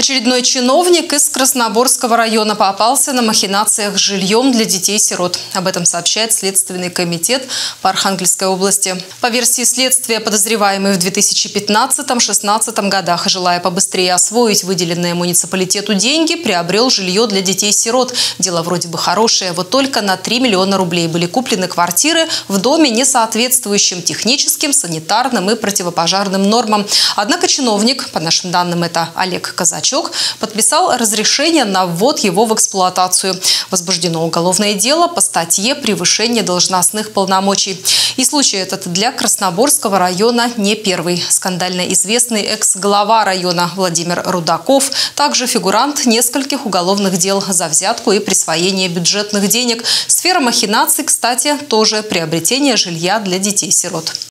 Очередной чиновник из Красноборского района попался на махинациях с жильем для детей-сирот. Об этом сообщает Следственный комитет по Архангельской области. По версии следствия, подозреваемый в 2015-16 годах, желая побыстрее освоить выделенные муниципалитету деньги, приобрел жилье для детей-сирот. Дело вроде бы хорошее, вот только на 3 миллиона рублей были куплены квартиры в доме, не соответствующим техническим, санитарным и противопожарным нормам. Однако чиновник, по нашим данным это Олег Казачок, подписал разрешение на ввод его в эксплуатацию. Возбуждено уголовное дело по статье «Превышение должностных полномочий». И случай этот для Красноборского района не первый. Скандально известный экс-глава района Владимир Рудаков также фигурант нескольких уголовных дел за взятку и присвоение бюджетных денег. Сфера махинаций, кстати, тоже приобретение жилья для детей-сирот.